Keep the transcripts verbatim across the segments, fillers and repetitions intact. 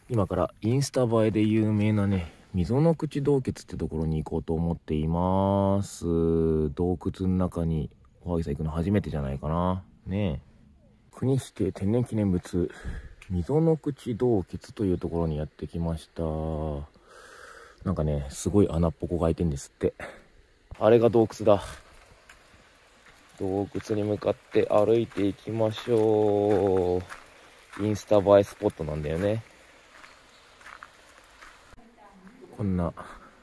今からインスタ映えで有名なね、溝の口洞穴ってところに行こうと思っています。洞窟の中におはぎさん行くの初めてじゃないかな。ねえ。国指定天然記念物、溝の口洞穴というところにやってきました。なんかね、すごい穴っぽこが開いてんですって。あれが洞窟だ。洞窟に向かって歩いていきましょう。インスタ映えスポットなんだよね。こんな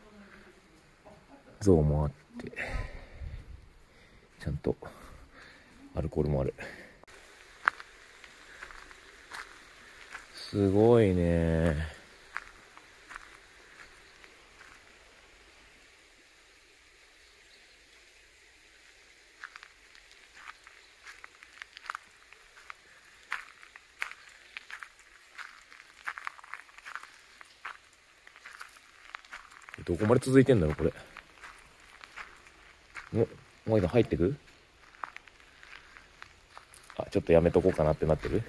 像もあって、ちゃんとアルコールもある。すごいね。どこまで続いてんだろうこれ。お、もう今入ってく？あ、ちょっとやめとこうかなってなってる。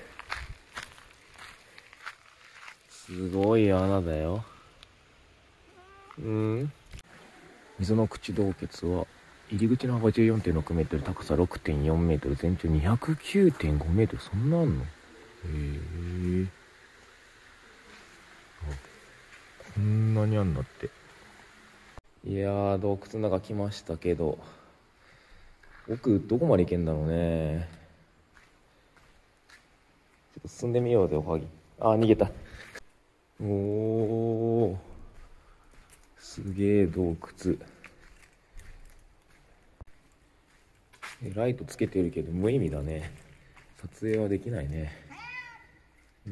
すごい穴だよ。うん。溝の口洞穴は入り口の幅 じゅうよんてんろくメートル、高さ ろくてんよんメートル、全長 にひゃくきゅうてんごメートル。そんなあんの？へえ。こんなにあんだって。いやー、洞窟の中来ましたけど、奥どこまで行けんだろうね。ちょっと進んでみようぜ、おはぎ。あー、逃げた。おー、すげえ洞窟。ライトつけてるけど無意味だね。撮影はできないね。うん。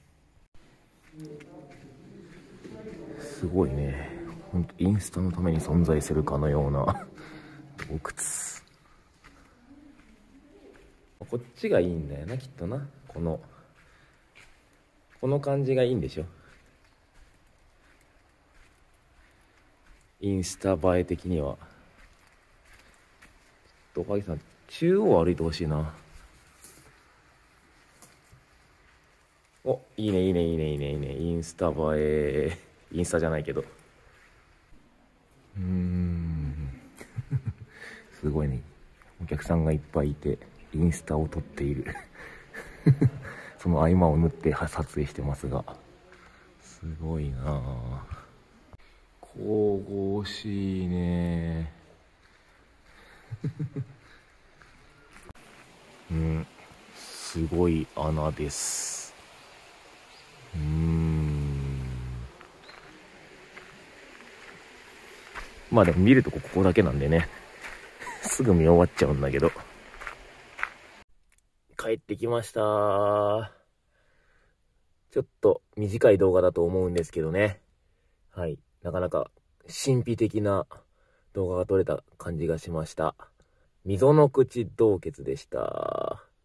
すごいね。ほんとインスタのために存在するかのような洞窟。こっちがいいんだよな、きっとな。このこの感じがいいんでしょ。インスタ映え的には。ちょっとおはぎさん、中央歩いてほしいな。お、いいねいいねいいねいいねいいね。インスタ映え。インスタじゃないけど。うーん。すごいね。お客さんがいっぱいいて、インスタを撮っている。その合間を縫って撮影してますが。すごいなぁ。神々しいね。うん。すごい穴です。うーん。まあでも見るとこここだけなんでね。すぐ見終わっちゃうんだけど。帰ってきました。ちょっと短い動画だと思うんですけどね。はい。なかなか神秘的な動画が撮れた感じがしました。溝の口洞穴でした。